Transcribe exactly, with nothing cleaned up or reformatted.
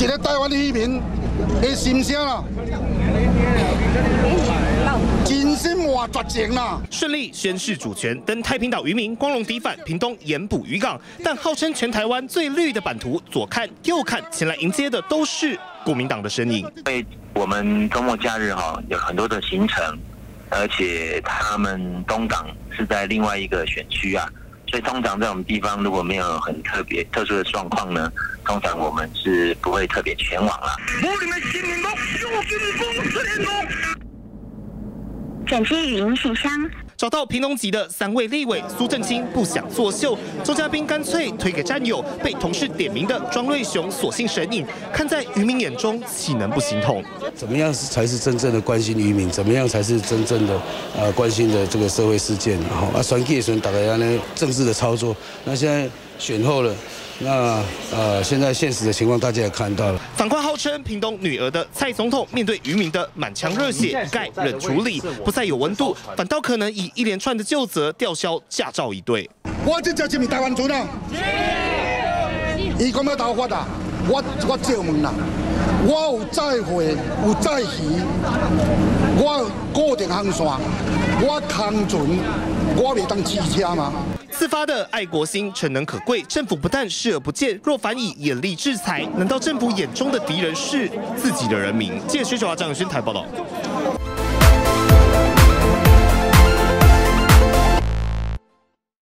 一个台湾的渔民的心声啦。 真心话绝情啦！ 顺利宣示主权，登太平岛渔民光荣抵返屏东盐埔渔港，但号称全台湾最绿的版图，左看右看，前来迎接的都是国民党的身影。 因为我们周末假日哈有很多的行程，而且他们东港是在另外一个选区啊，所以通常在我们地方如果没有很特别特殊的状况呢，通常我们是不会特别前往啦。 转接语音信箱。 找到屏东籍的三位立委，苏正清不想作秀，周嘉宾干脆推给战友，被同事点名的庄瑞雄索性神隐，看在渔民眼中，岂能不心痛？ 怎么样才是真正的关心渔民？怎么样才是真正的呃关心的这个社会事件？好啊，选举的时候大家呢政治的操作，那现在选后了。 那呃，现在现实的情况大家也看到了。 反观号称屏东女儿的蔡总统，面对渔民的满腔热血，概忍处理，不再有温度，反倒可能以一连串的究责吊销驾照一对。 我这就是唔台湾船啊！伊讲要投法啊，我我借问啦，我有载货，有载鱼，我固定航线，我空船，我袂当骑车吗？ 自发的爱国心诚能可贵，政府不但视而不见，若反以严厉制裁，难道政府眼中的敌人是自己的人民？记者薛小华、张永勋台报道。